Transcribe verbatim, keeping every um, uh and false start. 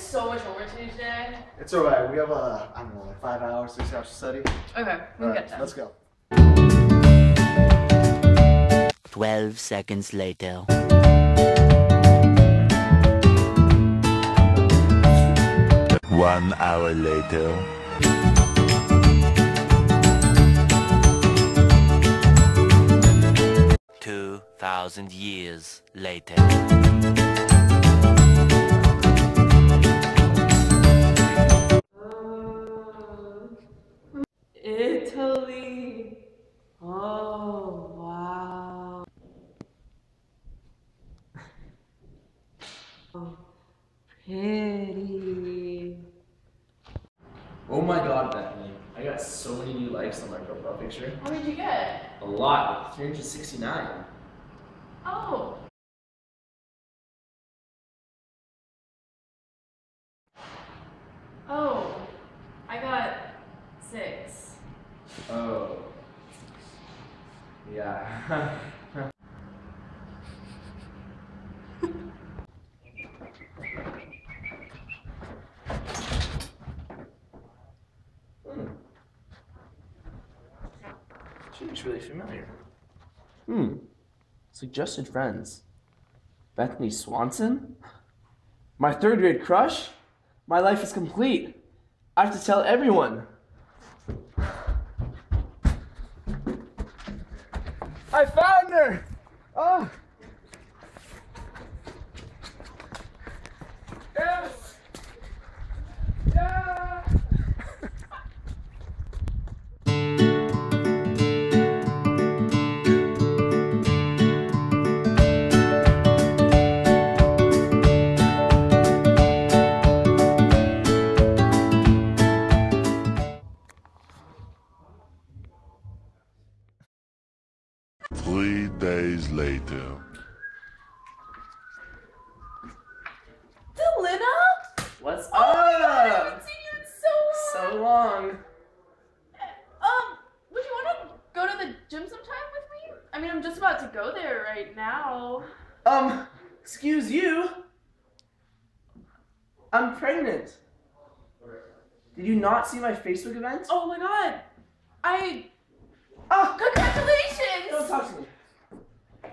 so much homework to do today. It's alright. We have, uh, I don't know, like five hours, six hours to study. Okay, we can get done. Let's go. Twelve seconds later. One hour later. Two thousand years later. Italy. Oh, wow. Oh, pretty. Oh my god, Bethany. I got so many new likes on my profile picture. How many did you get? A lot, like three hundred sixty-nine. Oh. Oh, I got six. Oh. Yeah. Hmm. She looks really familiar. Hmm. Suggested friends. Bethany Swanson? My third grade crush? My life is complete. I have to tell everyone. I found her! Oh! Yes! Yeah! Three days later. Delina? What's Oh my god, I up? haven't seen you in so long. So long. Um, would you want to go to the gym sometime with me? I mean, I'm just about to go there right now. Um, excuse you. I'm pregnant. Did you not see my Facebook event? Oh my god. I... Oh, Congratulations! don't talk to me.